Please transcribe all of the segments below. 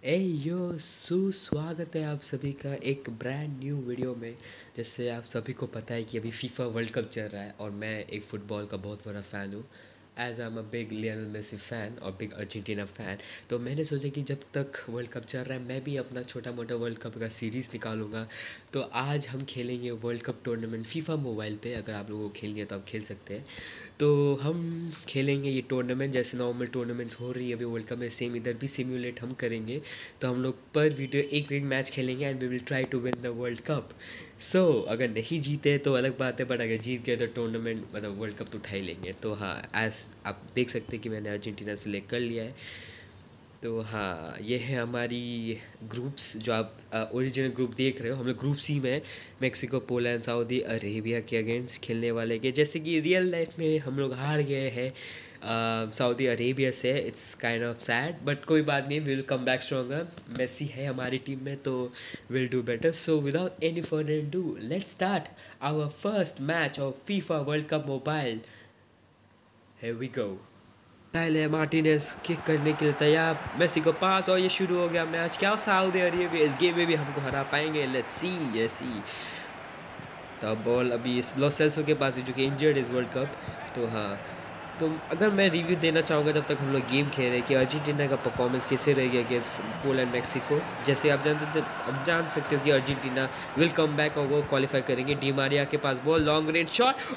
ए यो सुस्वागत है आप सभी का एक ब्रांड न्यू वीडियो में। जैसे आप सभी को पता है कि अभी फीफा वर्ल्ड कप चल रहा है और मैं एक फ़ुटबॉल का बहुत बड़ा फ़ैन हूँ। As I am a big Lionel Messi fan और बिग अर्जेंटीना फ़ैन, तो मैंने सोचा कि जब तक वर्ल्ड कप चल रहा है मैं भी अपना छोटा मोटा वर्ल्ड कप का सीरीज़ निकालूंगा। तो आज हम खेलेंगे world cup tournament FIFA mobile पे। अगर आप लोगों को खेलनी है तो आप खेल सकते हैं। तो हम खेलेंगे ये टूर्नामेंट जैसे नॉर्मल टूर्नामेंट्स हो रही है अभी वर्ल्ड कप में, सेम इधर भी सिम्युलेट हम करेंगे। तो हम लोग पर वीडियो एक एक मैच खेलेंगे and we will try to win the world cup. So अगर नहीं जीते तो अलग बात है, बट अगर जीत गए तो टूर्नामेंट मतलब वर्ल्ड कप तो उठा ही लेंगे। तो हाँ, एज आप देख सकते हैं कि मैंने अर्जेंटीना सेलेक्ट कर लिया है। तो हाँ, ये है हमारी ग्रुप्स जो आप ओरिजिनल ग्रुप देख रहे हो। हम लोग ग्रुप सी में मेक्सिको, पोलैंड, सऊदी अरेबिया के अगेंस्ट खेलने वाले के। जैसे कि रियल लाइफ में हम लोग हार गए हैं सऊदी अरेबिया से। It's kind of sad but कोई बात नहीं, will come back stronger. Messi है हमारी टीम में तो will do better. So without any further do let's start our first match of FIFA world cup mobile. Here we go. Tyler Martinez kick करने के लिए तैयार, मेसी को पास और ये शुरू हो गया मैच। क्या सऊदी अरेबिया इस गेम में भी हमको हरा पाएंगे? लेट्स सी ये सी। तो बॉल अभी लॉस सेल्सो के पास है जो कि इंजर्ड इस वर्ल्ड कप। तो हाँ, तो अगर मैं रिव्यू देना चाहूँगा जब तक हम लोग गेम खेल रहे हैं कि अर्जेंटीना का परफॉर्मेंस कैसे रह गया अगेंस्ट पोलैंड मेक्सिको। जैसे आप जान सकते हो कि अर्जेंटीना विल कम बैक और वो क्वालिफाई करेंगे। डी मारिया के पास बॉल, लॉन्ग रेंज शॉट,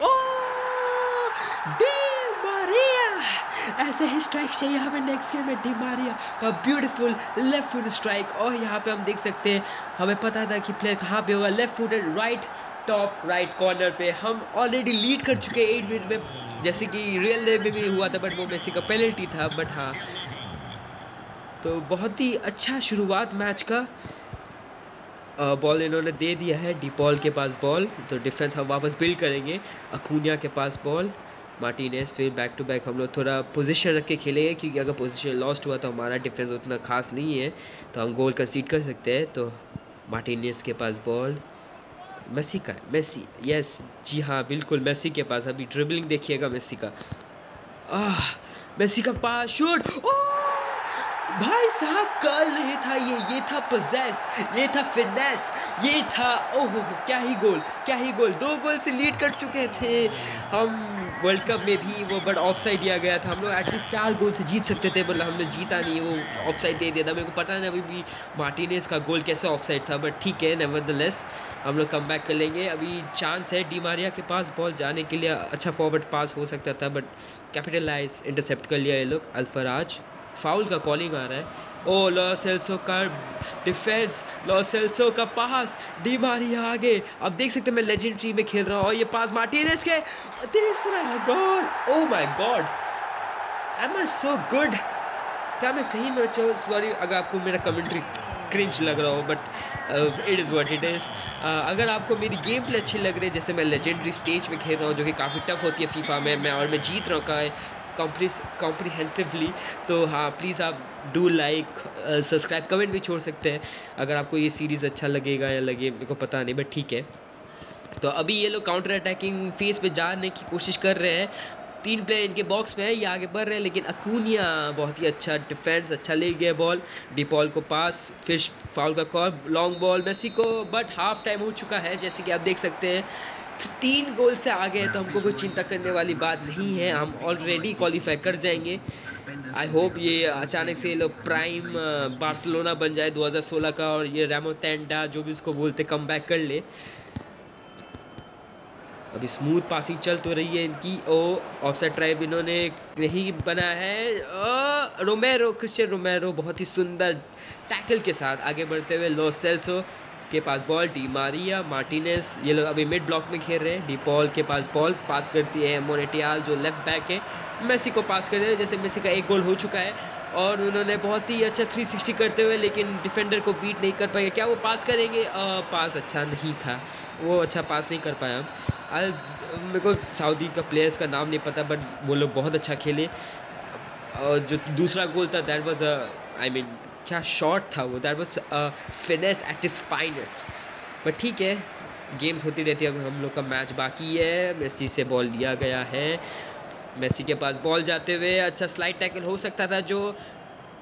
ऐसे ही स्ट्राइक चाहिए हमें नेक्स्ट गेम में। डी मारिया का ब्यूटीफुल लेफ्ट फुट स्ट्राइक, और यहाँ पे हम देख सकते हैं हमें पता था कि प्लेयर कहाँ पे होगा। Left foot right top right corner पे। हम ऑलरेडी लीड कर चुके हैं 8 मिनट में, जैसे कि रियल लाइफ में भी हुआ था, बट वो मेसी का पेनल्टी था। बट हाँ, तो बहुत ही अच्छा शुरुआत मैच का। बॉल इन्होंने दे दिया है डिपॉल के पास बॉल, तो डिफेंस हम वापस बिल्ड करेंगे। अकूनिया के पास बॉल, मार्टिनेज। फिर बैक टू बैक हम लोग थोड़ा पोजीशन रख के खेलेंगे, क्योंकि अगर पोजीशन लॉस्ट हुआ तो हमारा डिफेंस उतना खास नहीं है, तो हम गोल कंसीड कर सकते हैं। तो मार्टिनेज के पास बॉल, मेसी का, मेसी, यस जी हाँ बिल्कुल मेसी के पास। अभी ड्रिबलिंग देखिएगा मेसी का। मेसी का पास, शूट, भाई साहब कल नहीं था ये था पोजेस, ये था फिटनेस, ये था ओहो क्या ही गोल, क्या ही गोल। 2 गोल से लीड कर चुके थे हम वर्ल्ड कप में भी वो, बट ऑफ साइड दिया गया था। हम लोग एटलीस्ट 4 गोल से जीत सकते थे, मतलब हमने जीता नहीं, वो ऑफ साइड दे दिया था। मेरे को पता नहीं अभी भी मार्टिनेज का गोल कैसे ऑफ साइड था, बट ठीक है, नेवरदलेस हम लोग कम बैक कर लेंगे। अभी चांस है डी मारिया के पास बॉल जाने के लिए, अच्छा फॉरवर्ड पास हो सकता था, बट कैपिटलाइज इंटरसेप्ट कर लिया ये लोग। अल्फराज, फाउल का कॉलिंग आ रहा है। ओ लॉस सेल्सो का डिफेंस, लॉस सेल्सो का पास, डी मारिया आगे। अब देख सकते हैं मैं लेजेंडरी में खेल रहा हूँ, और ये पास मार्टिनेज के, तीसरा goal. Oh my God, am I so good. क्या मैं सही में, सॉरी अगर आपको मेरा कमेंट्री क्रिंज लग रहा हो, but it is what it is. अगर आपको मेरी गेम प्ले अच्छी लग रही है, जैसे मैं लेजेंडरी स्टेज में खेल रहा हूँ जो कि काफ़ी टफ होती है फीफा में, और मैं जीत रहा हूँ कॉम्प्रीहेंसिवली, तो हाँ प्लीज़ आप डू लाइक, सब्सक्राइब, कमेंट भी छोड़ सकते हैं अगर आपको ये सीरीज़ अच्छा लगेगा या लगे, मेरे को पता नहीं, बट ठीक है। तो अभी ये लोग काउंटर अटैकिंग फेस पे जाने की कोशिश कर रहे हैं। 3 प्लेयर इनके बॉक्स में है, ये आगे बढ़ रहे हैं, लेकिन अकूनिया बहुत ही अच्छा डिफेंस, अच्छा ले गया बॉल। डिपॉल को पास, फिर फाउल का कॉल, लॉन्ग बॉल मेसी को, बट हाफ टाइम हो चुका है जैसे कि आप देख सकते हैं। 3 गोल से आगे है, तो हमको कोई चिंता करने वाली बात नहीं है, हम ऑलरेडी क्वालिफाई कर जाएंगे। आई होप ये अचानक से ये लोग प्राइम बार्सिलोना बन जाए 2016 का, और ये रेमोटेंडा जो भी उसको बोलते कम बैक कर ले। अभी स्मूथ पासिंग चल तो रही है इनकी। ऑफसाइड ट्राइब इन्होंने नहीं बना है। रोमेरो, क्रिस्टियन रोमेरो बहुत ही सुंदर टैकल के साथ आगे बढ़ते हुए। लॉस सेल्सो के पास बॉल, डी मारिया, मार्टिनेज, ये लोग अभी मिड ब्लॉक में खेल रहे हैं। डी पॉल के पास बॉल, पास करती है मोनेटियाल जो लेफ्ट बैक है, मेसी को पास कर रहे हैं। जैसे मेसी का 1 गोल हो चुका है, और उन्होंने बहुत ही अच्छा 360 करते हुए, लेकिन डिफेंडर को बीट नहीं कर पाएंगे। क्या वो पास करेंगे? पास अच्छा नहीं था, वो अच्छा पास नहीं कर पाया। मेरे को सऊदी का प्लेयर्स का नाम नहीं पता, बट वो लोग बहुत अच्छा खेले। और जो दूसरा गोल था दैट वाज आई मीन क्या शॉट था वो, that was finesse at its finest. But ठीक है, गेम्स होती रहती है। अब हम लोग का मैच बाकी है। मेसी से बॉल लिया गया है, मेसी के पास बॉल जाते हुए अच्छा स्लाइड टैकल हो सकता था जो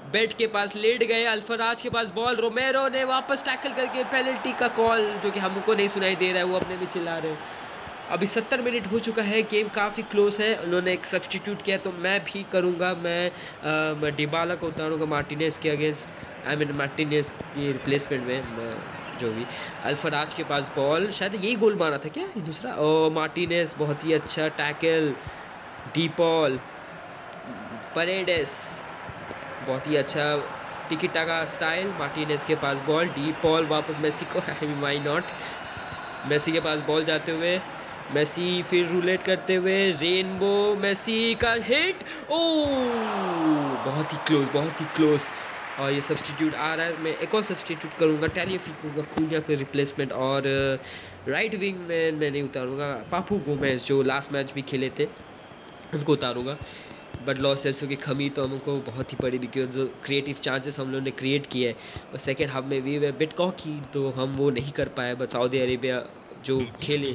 बेड के पास लेट गए, अल्फराज के पास बॉल, रोमेरो ने वापस टैकल करके पेनल्टी का कॉल जो कि हमको नहीं सुनाई दे रहा है, वो अपने में चिल्ला रहे हैं। अभी 70 मिनट हो चुका है, गेम काफ़ी क्लोज है। उन्होंने एक सब्सटीट्यूट किया तो मैं भी करूँगा, मैं डिबाला को उतारूँगा मार्टिनेज के अगेंस्ट, आई मीन मार्टिनेज की रिप्लेसमेंट में जो भी। अल्फराज के पास बॉल, शायद यही गोल मारा था क्या ये दूसरा, ओ मार्टिनेज बहुत ही अच्छा टैकल, डी पॉल, परेडेस बहुत ही अच्छा टिकी टाका स्टाइल, मार्टिनेज के पास बॉल, डी पॉल वापस मेसी को, वाई नॉट, मेसी के पास बॉल जाते हुए, मेसी फिर रूलेट करते हुए, रेनबो, मेसी का हिट, ओ बहुत ही क्लोज, बहुत ही क्लोज। और ये सब्सटीट्यूट आ रहा है, मैं एक और सब्सटीट्यूट करूँगा, टैलिफिको कूंजा के रिप्लेसमेंट, और राइट विंग में मैं नहीं उतारूँगा, पापू गोमेज जो लास्ट मैच भी खेले थे उनको उतारूँगा। बट लॉस सेल्सो की कमी तो हमको बहुत ही पड़ी, बिकॉज जो क्रिएटिव चांसेस हम लोगों ने क्रिएट किए हैं और सेकेंड हाफ में भी वे बिट कॉकी, तो हम वो नहीं कर पाए। बट सऊदी अरेबिया जो खेले,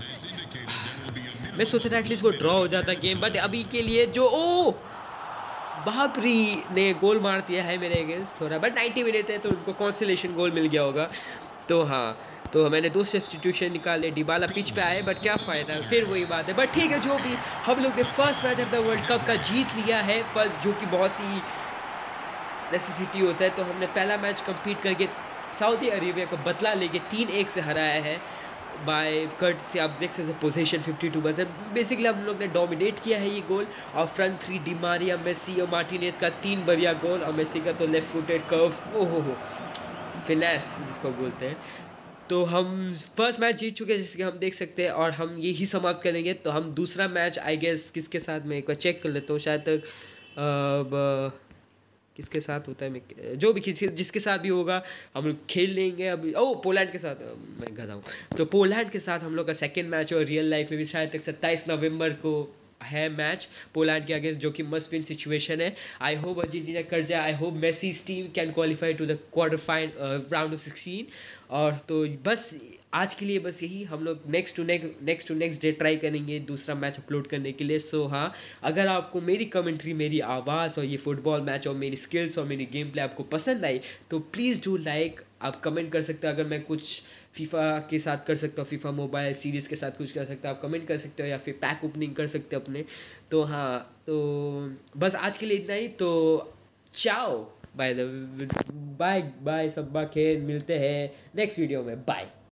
मैं सोचा था एटलीस्ट वो ड्रॉ हो जाता गेम, बट अभी के लिए जो ओ बाबरी ने गोल मार दिया है मेरे अगेंस्ट थोड़ा, बट 90 मिनट है तो उनको कॉन्सोलेशन गोल मिल गया होगा। तो हाँ, तो मैंने 2 सब्स्टिट्यूशन निकाले, डिबाला पिच पे आए, बट क्या फ़ायदा, फिर वही बात है। बट ठीक है, जो भी, हम लोग ने फर्स्ट मैच अपना वर्ल्ड कप का जीत लिया है, फर्स्ट, जो कि बहुत ही नेसेसिटी होता है। तो हमने पहला मैच कंप्लीट करके सऊदी अरेबिया को बदला लेके 3-1 से हराया है बाय कट से। आप देख सकते हैं पोजीशन 52%, बेसिकली हम लोग ने डोमिनेट किया है ये गोल। और front three Di Maria, Messi और मार्टिनेज का 3 बढ़िया गोल, और मेसी का तो लेफ्ट फुटेड कर्व, ओहो फिनेस जिसको बोलते हैं। तो हम फर्स्ट मैच जीत चुके हैं जैसे कि हम देख सकते हैं, और हम यही समाप्त करेंगे। तो हम दूसरा मैच आई गेस किसके साथ, मैं एक बार चेक कर लेता हूँ, शायद तक किसके साथ होता है, मैं जो भी किसी जिसके साथ भी होगा हम लोग खेल लेंगे। अभी पोलैंड के साथ, मैं गधा हूँ, तो पोलैंड के साथ हम लोग का सेकेंड मैच, और रियल लाइफ में भी शायद तक 27 नवंबर को है मैच पोलैंड के अगेंस्ट, जो कि मस्ट विन सिचुएशन है। आई होप अर्जेंटीना कर जाए, I hope Messi team can qualify to the quarter final round of 16। और तो बस आज के लिए बस यही, हम लोग next to next day try करेंगे दूसरा मैच अपलोड करने के लिए। सो हाँ, अगर आपको मेरी कमेंट्री, मेरी आवाज़ और ये फुटबॉल मैच और मेरी स्किल्स और मेरी गेम प्ले आपको पसंद आई तो प्लीज़ डू लाइक। आप कमेंट कर सकते हो, अगर मैं कुछ फीफा के साथ कर सकता हूँ, फीफा मोबाइल सीरीज़ के साथ कुछ कर सकता हूँ, आप कमेंट कर सकते हो, या फिर पैक ओपनिंग कर सकते हो अपने। तो हाँ, तो बस आज के लिए इतना ही। तो चाओ, बाय बाय, सब्बा खेल, मिलते हैं नेक्स्ट वीडियो में, बाय।